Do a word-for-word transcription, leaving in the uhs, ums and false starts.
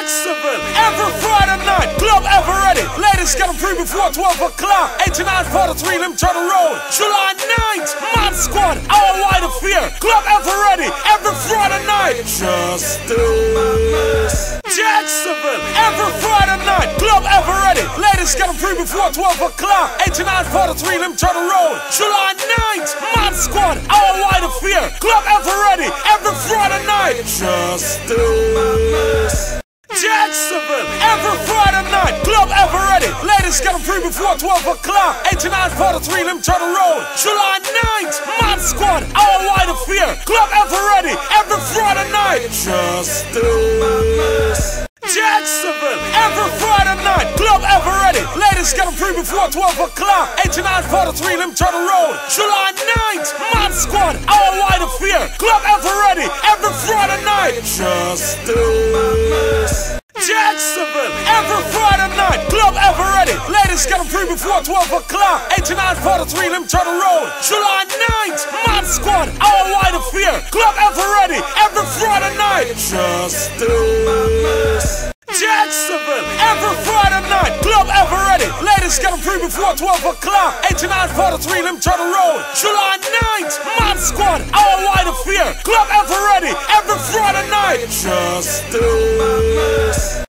Jacksonville, every Friday night, club ever ready. Ladies get them free before twelve o'clock. eighty-nine forty-three, Lim Turtle Road. July ninth, Mod Squad, our wide affair. Club ever ready, every Friday night. Justice. Jacksonville, every Friday night, club ever ready. Ladies get them free before twelve o'clock. eighty-nine forty-three, Lim Turtle Road. July ninth, Mod Squad, our wide affair. Club ever ready, every Friday night. Justice. Jacksonville, every Friday night, club ever ready. Ladies get them free before twelve o'clock. eighty-nine forty-three, Lim Turtle Road. July ninth, Mod Squad, our wide affair. Club ever ready, every Friday night. Justice. Jacksonville, every Friday night, club ever ready. Ladies get them free before twelve o'clock. eighty-nine forty-three, Lim Turtle Road. July ninth, Mod Squad, our wide affair. Club ever ready, every Friday night. Justice. Jacksonville, every Friday night, club ever ready. Ladies get them free before twelve o'clock. eighty-nine forty-three, Lim Turtle Road. July ninth, Mod Squad, our wide affair. Club ever ready, every Friday night. Justice. Jacksonville, every Friday night, club ever ready. Ladies get them free before twelve o'clock. eighty-nine forty-three, Lim Turtle Road. July ninth, Mod Squad, our wide affair. Club ever ready, every Friday night. Justice.